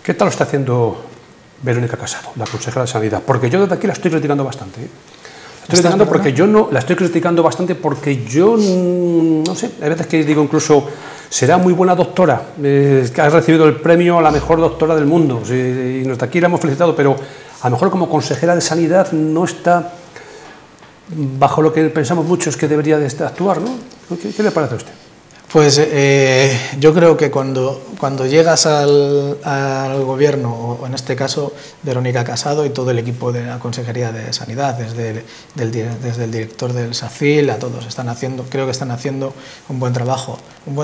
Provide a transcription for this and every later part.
¿Qué tal lo está haciendo Verónica Casado, la consejera de Sanidad? Porque yo desde aquí la estoy criticando bastante. La estoy criticando bastante porque yo, no sé, hay veces que digo incluso, será muy buena doctora, que ha recibido el premio a la mejor doctora del mundo, y desde aquí la hemos felicitado, pero a lo mejor como consejera de Sanidad no está bajo lo que pensamos muchos que debería de actuar, ¿no? ¿Qué le parece a usted? Pues yo creo que cuando llegas al gobierno, o en este caso Verónica Casado y todo el equipo de la Consejería de Sanidad, desde el director del SACIL a todos, creo que están haciendo un buen trabajo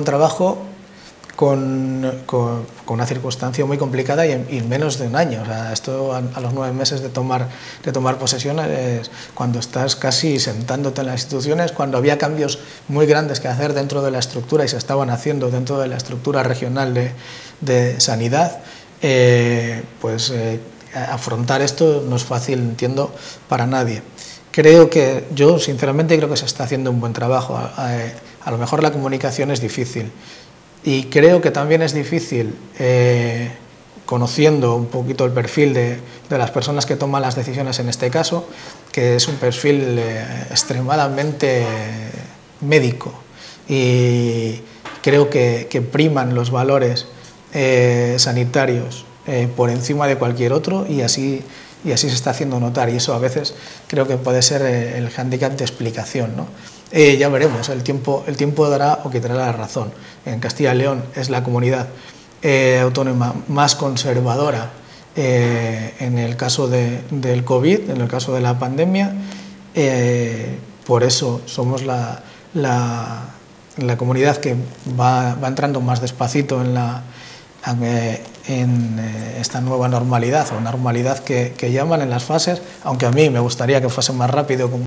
con una circunstancia muy complicada y en menos de un año. O sea, esto a los 9 meses de tomar posesión es cuando estás casi sentándote en las instituciones, cuando había cambios muy grandes que hacer dentro de la estructura y se estaban haciendo dentro de la estructura regional de sanidad. Afrontar esto no es fácil, entiendo, para nadie. Yo sinceramente creo que se está haciendo un buen trabajo. A lo mejor la comunicación es difícil. Y creo que también es difícil, conociendo un poquito el perfil de las personas que toman las decisiones en este caso, que es un perfil extremadamente médico, y creo que priman los valores sanitarios por encima de cualquier otro, y así se está haciendo notar, y eso a veces creo que puede ser el hándicap de explicación, ¿no? Ya veremos, el tiempo dará o quitará la razón. En Castilla y León es la comunidad autónoma más conservadora en el caso del COVID, en el caso de la pandemia. Por eso somos la comunidad que va entrando más despacito en esta nueva normalidad, o normalidad que llaman en las fases, aunque a mí me gustaría que fuese más rápido.